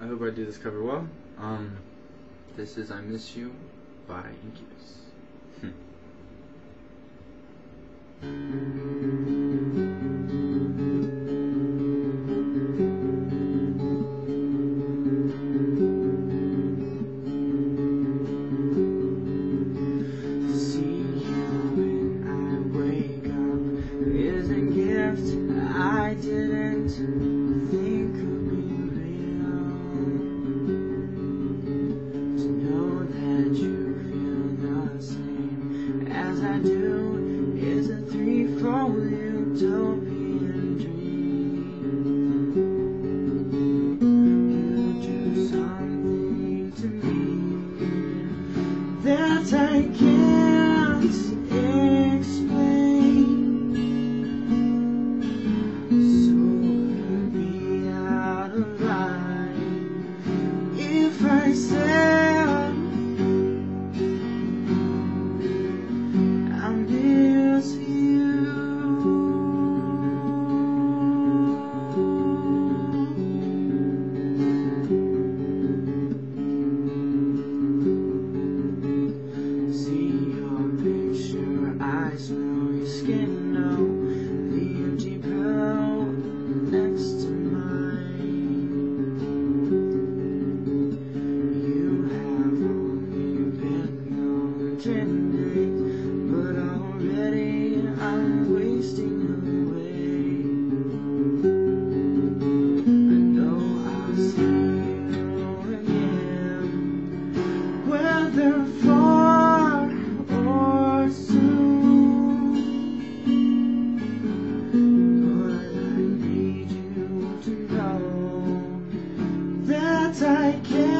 I hope I do this cover well. This is I Miss You by Incubus. I didn't think could be real. To know that you feel the same as I do is a threefold utopian dream. You do something to me that I can't explain. If I said I miss you, see your picture, I smell your skin, know the empty pearl next to mine. But already I'm wasting away. I know I'll see you again, whether far or soon. But I need you to know that I can't.